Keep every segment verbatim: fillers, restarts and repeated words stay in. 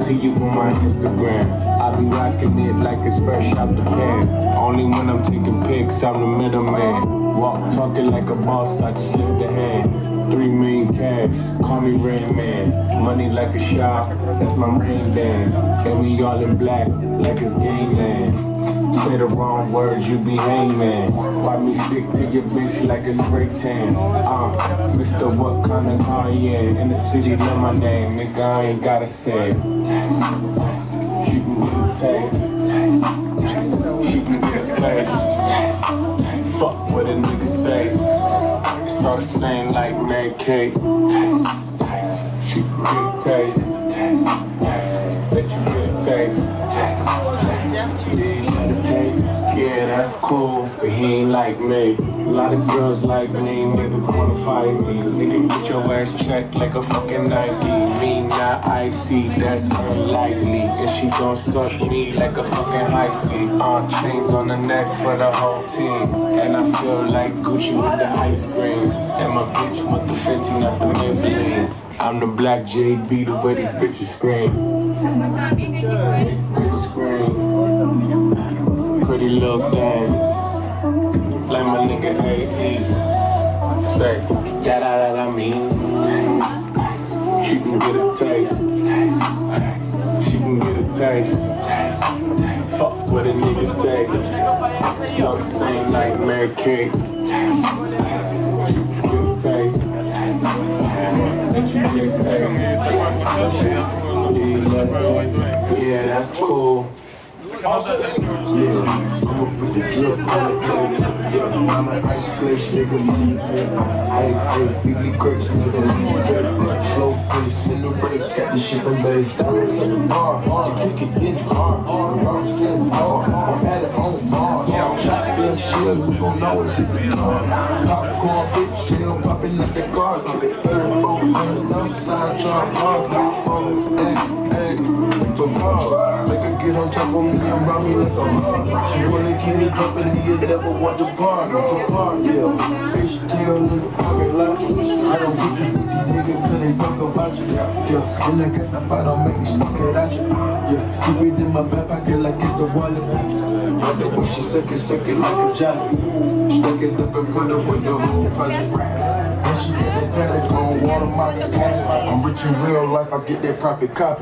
see you on my Instagram. I be rocking it like it's fresh out the pan. Only when I'm taking pics, I'm the middleman. Walk talking like a boss, I just lift a hand. Three million cash, call me Rain Man. Money like a shop, that's my rain band. And we all in black, like it's gangland. Say the wrong words, you be hangman. Why me stick to your bitch like a spray tan? Uh, Mister What kind of car you in? In the city, know my name, nigga, I ain't gotta say. She can get a taste. She can get a taste. Fuck what a nigga say. It's all the same like Mary Kate. She can get a taste. Let you get a taste. Yeah, that's cool, but he ain't like me. A lot of girls like me, niggas wanna fight me. Nigga, get your ass checked like a fucking Nike. Me not icy, that's unlikely. And she gon' suck me like a fucking icy. Uh, chains on the neck for the whole team. And I feel like Gucci with the ice cream. And my bitch with the Fenty, not the Maybelline. I'm the black J B, the way these bitches scream. Bitch scream. Pretty little thing, like my nigga A E. Say, da da da da mean. She can get a taste. She can get a taste. Fuck what a nigga say. It's all the same like Mary Kate. She can get a taste. Let you get a taste. Yeah, that's cool. Yeah, I'ma put the drip on the plate. Yeah, I'm an ice glaze nigga. Hey, hey, feed me grapes, nigga. Slow pace in the race, got this shit from base. Hard, the kick it in hard, hard, hard, still hard. I'm at it on Mars. Feel shit, we gon' know it's popcorn, bitch, chill, popping up the car. Drop it thirty-four on the other side, drop hard, phone, hey, hey, before. Make her get on top of me and rob me like a mom. She wanna keep me company, you never want the bar, the bar, yeah. Bitch, tail in the pocket lot. I don't get you with these niggas cause they talk about you, yeah. And I got the fight, I'll make me smoke it at you, yeah. Keep it in my back pocket like it's a wallet. Wonder when she suck it, suck it like a jelly. Stuck it up and put it with the whole project. And she get the paddock on water, my I'm rich in real life, I get that profit copy.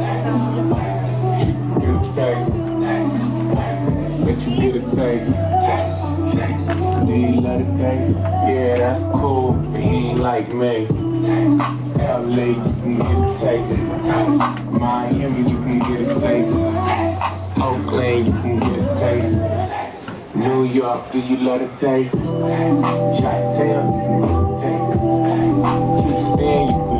Get a taste. Let you get a taste. Do you let it taste? Yeah, that's cool, but he ain't like me. L A, you can get a taste. Miami, you can get a taste. Oakland, you can get a taste. New York, do you let it taste? Chi-town, you can get a taste. Houston, you can